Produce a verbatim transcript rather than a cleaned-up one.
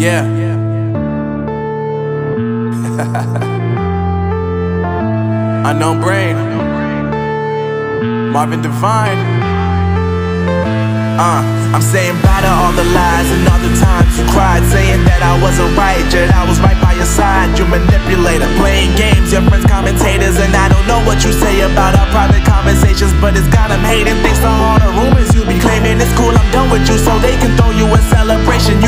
Yeah. Unknown Brain, Marvin Divine. Uh, I'm saying bye to all the lies and all the times you cried, saying that I wasn't right, yet I was right by your side. You manipulator, playing games, your friends commentators, and I don't know what you say about our private conversations, but it's got them hating. Thanks to all the rumors you be claiming, it's cool, I'm done with you, so they can throw you a celebration.